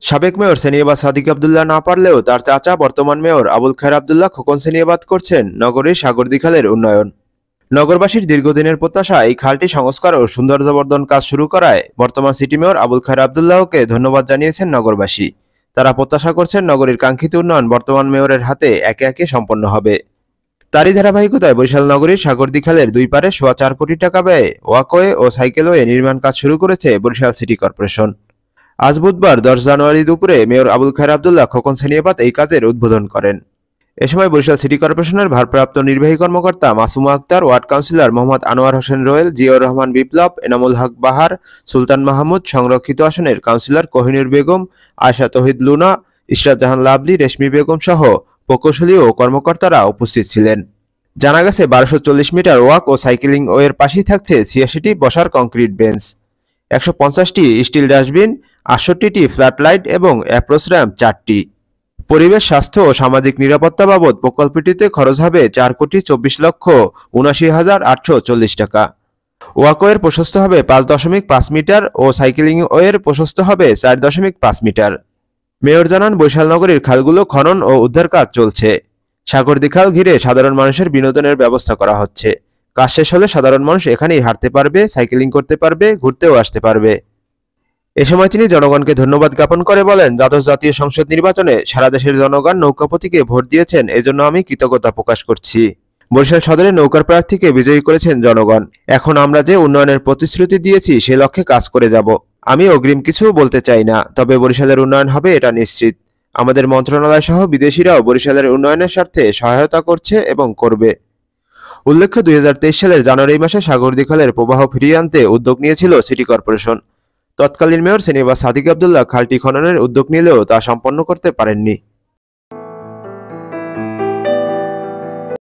সাবেক মেয়র সেনিয়াবাদ সাদিক আব্দুল্লাহ না পারলেও তার চাচা বর্তমান মেয়র আবুল খায়ের আব্দুল্লাহ খোকন সেনিয়াবাদ করছেন নগরীর সাগরদী খালের উন্নয়ন। নগরবাসীর দীর্ঘদিনের প্রত্যাশা এই খালটি সংস্কার ও সৌন্দর্যবর্ধন কাজ শুরু করায় বর্তমান সিটি মেয়র আবুল খায়ের আব্দুল্লাহকে ধন্যবাদ জানিয়েছেন নগরবাসী। তারা প্রত্যাশা করছেন নগরীর কাঙ্ক্ষিত উন্নয়ন বর্তমান মেয়রের হাতে একে একে সম্পন্ন হবে। তারই ধারাবাহিকতায় বরিশাল নগরীর সাগরদী খালের দুই পারে 4.25 কোটি টাকা ব্যয়ে ওয়াকওয়ে ও সাইকেলওয়ে নির্মাণ কাজ শুরু করেছে বরিশাল সিটি কর্পোরেশন। আজ বুধবার 10 জানুয়ারি দুপুরে মেয়র আবুল খায়ের আব্দুল্লাহ খোকন সেনিয়াবাদ এই কাজের উদ্বোধন করেন। এ সময় বরিশাল সিটি কর্পোরেশনের ভারপ্রাপ্ত নির্বাহী কর্মকর্তা মাসুমা আক্তার, ওয়ার্ড কাউন্সিলর মোহাম্মদ আনোয়ার হোসেন রোয়েল, জিয়াউর রহমান বিপ্লব, এনামুল হক বাহার, সুলতান মাহমুদ, সংরক্ষিত আসনের কাউন্সিলর কোহিনুর বেগম, আয়শা তৌহিদ লুনা, ইশরাত জাহান লাভলি, রেশমি বেগম সহ প্রকৌশলী ও কর্মকর্তারা উপস্থিত ছিলেন। জানা গেছে 1240 মিটার ওয়াক ও সাইকেলিং ওয়ের পাশেই থাকছে 86টি বসার কংক্রিট বেঞ্চ, 150টি স্টিল ডাস্টবিন, 68টি ফ্ল্যাট লাইট এবং অ্যাপ্রোচ র্যাম্প 4টি। পরিবেশ, স্বাস্থ্য ও সামাজিক নিরাপত্তা বাবদ প্রকল্পটিতে খরচ হবে 4,24,79,840 টাকা। ওয়াকওয়ের প্রশস্ত হবে 5.5 মিটার ও সাইকেলিং ওয়ের প্রশস্ত হবে 4.5 মিটার। মেয়র জানান, বরিশাল নগরীর খালগুলো খনন ও উদ্ধার কাজ চলছে। সাগরদী খাল ঘিরে সাধারণ মানুষের বিনোদনের ব্যবস্থা করা হচ্ছে। কাজ শেষ হলে সাধারণ মানুষ এখানেই হাঁটতে পারবে, সাইকেলিং করতে পারবে, ঘুরতেও আসতে পারবে। এ সময় তিনি জনগণকে ধন্যবাদ জ্ঞাপন করে বলেন, দ্বাদশ জাতীয় সংসদ নির্বাচনে সারা দেশের জনগণ নৌকা প্রতীকে ভোট দিয়েছেন, এজন্য আমি কৃতজ্ঞতা প্রকাশ করছি। বরিশাল সদরে নৌকার প্রার্থীকে বিজয়ী করেছেন জনগণ। এখন আমরা যে উন্নয়নের প্রতিশ্রুতি দিয়েছি সে লক্ষ্যে কাজ করে যাব। আমি অগ্রিম কিছু বলতে চাই না, তবে বরিশালের উন্নয়ন হবে এটা নিশ্চিত। আমাদের মন্ত্রণালয় সহ বিদেশিরাও বরিশালের উন্নয়নের স্বার্থে সহায়তা করছে এবং করবে। উল্লেখ্য, 2023 সালের জানুয়ারি মাসে সাগরদী খালের প্রবাহ ফিরিয়ে আনতে উদ্যোগ নিয়েছিল সিটি কর্পোরেশন। তৎকালীন মেয়র সেনিয়াবাদ সাদিক আব্দুল্লাহ খালটি খননের উদ্যোগ নিলেও তা সম্পন্ন করতে পারেননি।